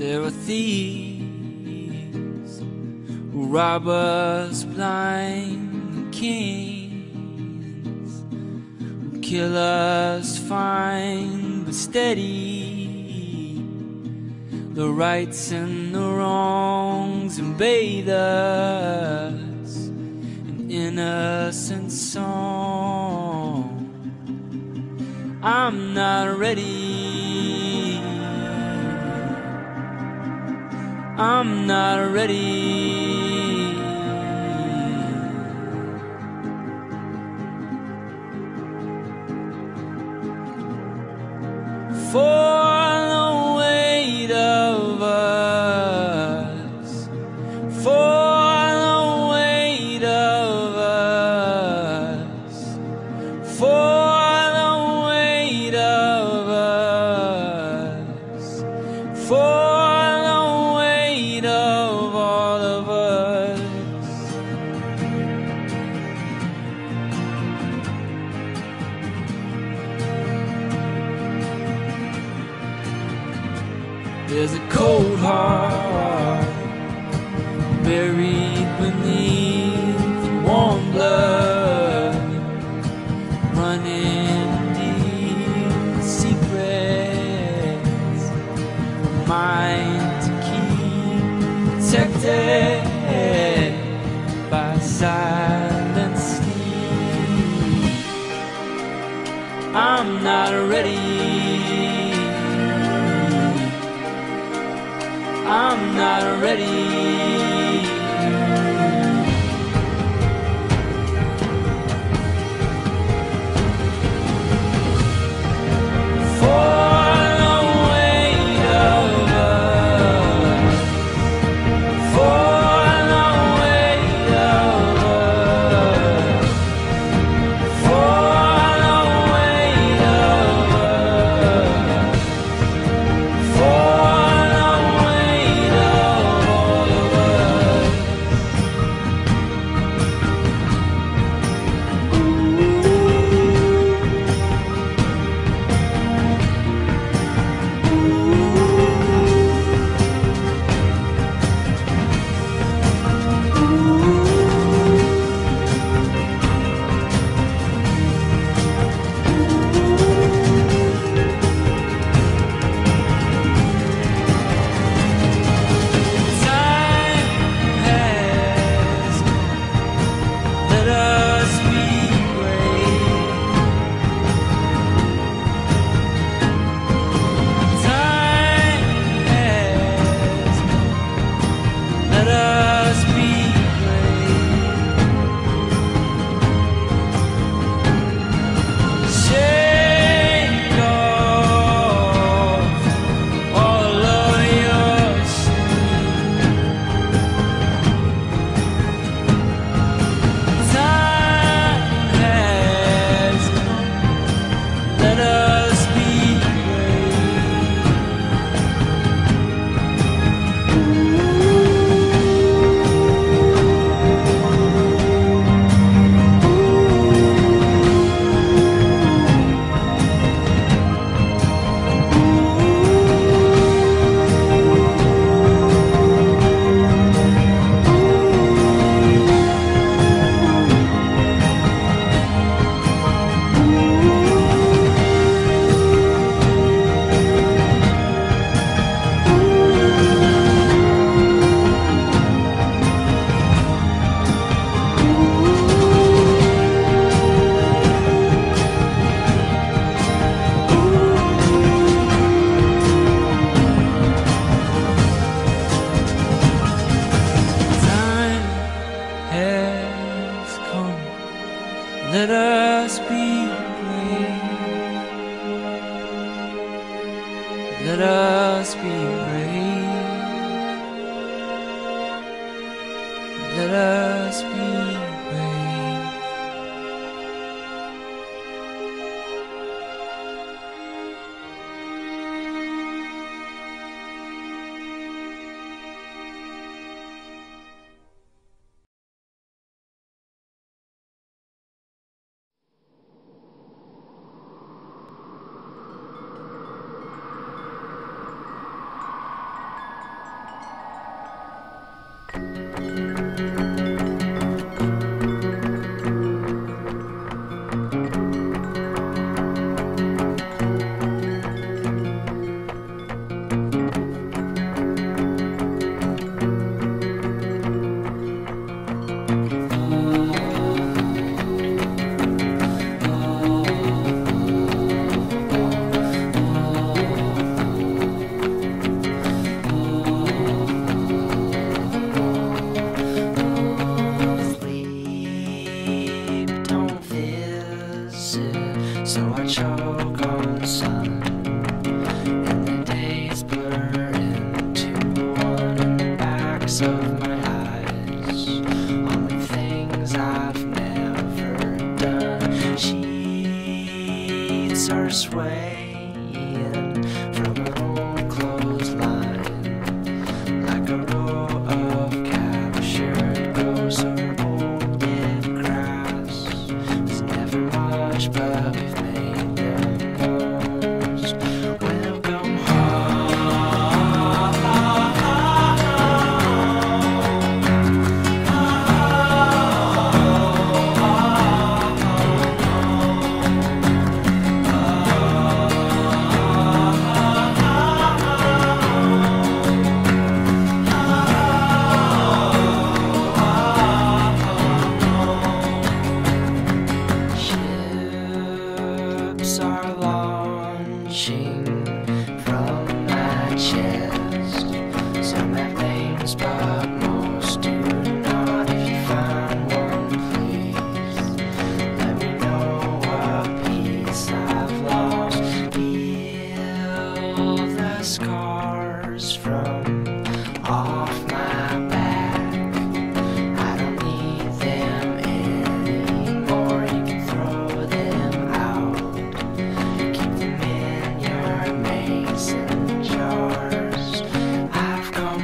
There are thieves who rob us blind, kings who kill us fine but steady. The rights and the wrongs and bathe us in innocent song. I'm not ready, I'm not ready for the weight of us, for the weight of us, for the weight of us, for there's a cold heart buried beneath warm blood, running deep secrets, mind to keep protected by silent sleep. I'm not ready, I'm not ready for the weight of us, for the weight of us, for the weight of us, for let us be brave, let us be brave, let us be brave. corners of my eyes, only things I've never done. Sheets are swaying from an old clothesline, like a row of captured ghosts or old dead grass. There's never much, but we've made the most. Welcome home. Ships are launching from my chest. Some have names, but most do not. If you find one, please let me know what piece I've lost. Heal the scars from off my back. I don't need them anymore. You can throw them out. Keep them in your mason jars. I've come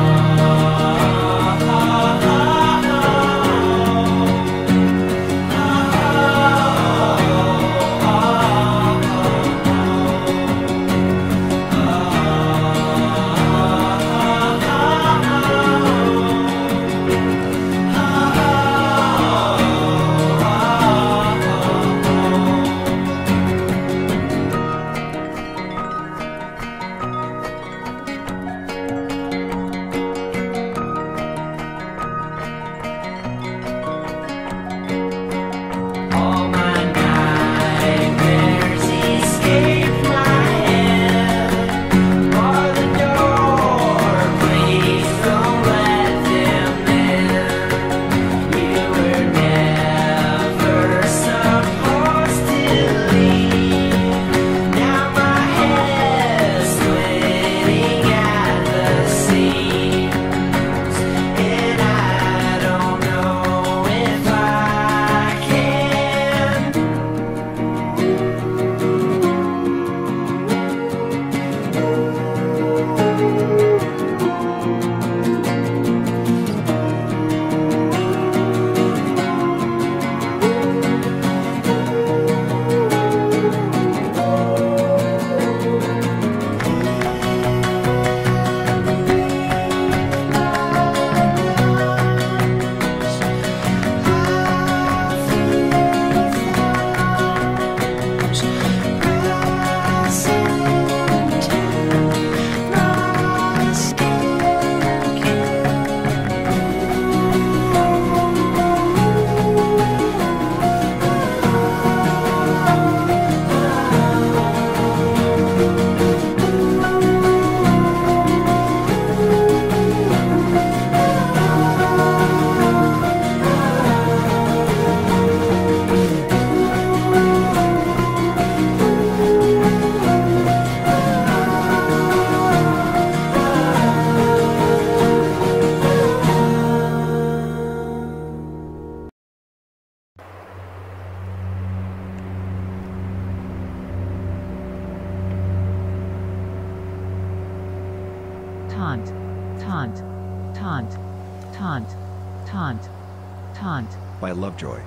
all my nightmares escape my head. Bar the door, please don't let them in. You were never supposed to leave. Now my head's splitting at the seams, and I don't know if I can. Taunt, taunt, taunt, taunt, taunt, taunt. By Lovejoy.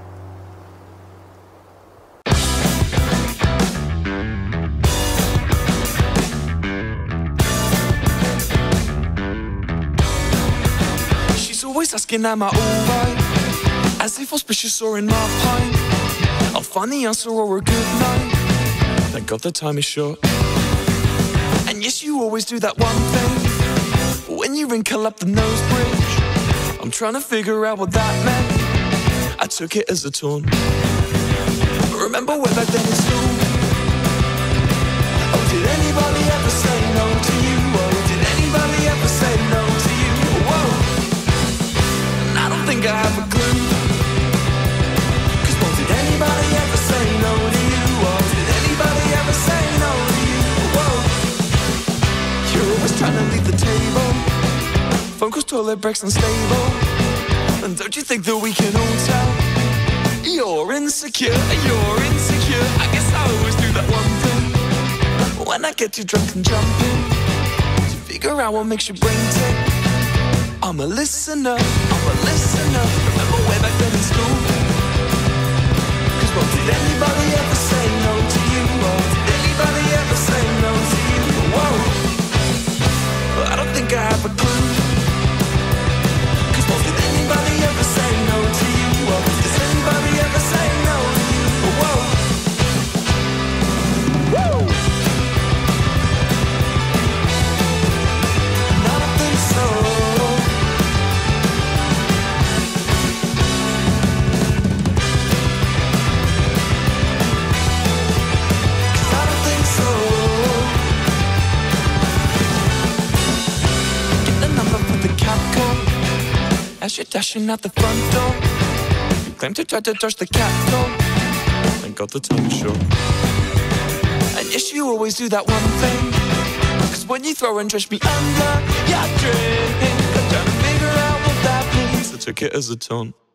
She's always asking, am I alright? As if auspicious or in my pint. I'll find the answer or a good night. Thank God the time is short. And yes, you always do that one thing when you wrinkle up the nose bridge. I'm trying to figure out what that meant. I took it as a taunt. Remember way back then in school? Oh, did anybody ever say no to you? Oh, did anybody ever say no to you? Whoa, and I don't think I have a clue. 'Cause well, did anybody ever say no to you? Oh, did anybody ever say no to you? Whoa, you're always trying to leave the table. Phone calls toilet breaks unstable. And don't you think that we can all tell you're insecure, you're insecure? I guess I always do that one thing when I get too drunk and jumping to figure out what makes your brain tick. I'm a listener, I'm a listener. Remember way back then in school? Cause well, did anybody ever say no to you? Or did anybody ever say no to you? Whoa, well, I don't think I have a clue. Cause well, did anybody ever say no to you? Or does anybody ever say no to you? Whoa, woo! I don't think so. As you're dashing out the front door, you claim to try to touch the cat door and got the time short. And yes, you always do that one thing, cause when you throw and trash me under your drink, I'm trying to figure out what that means. I took it as a taunt.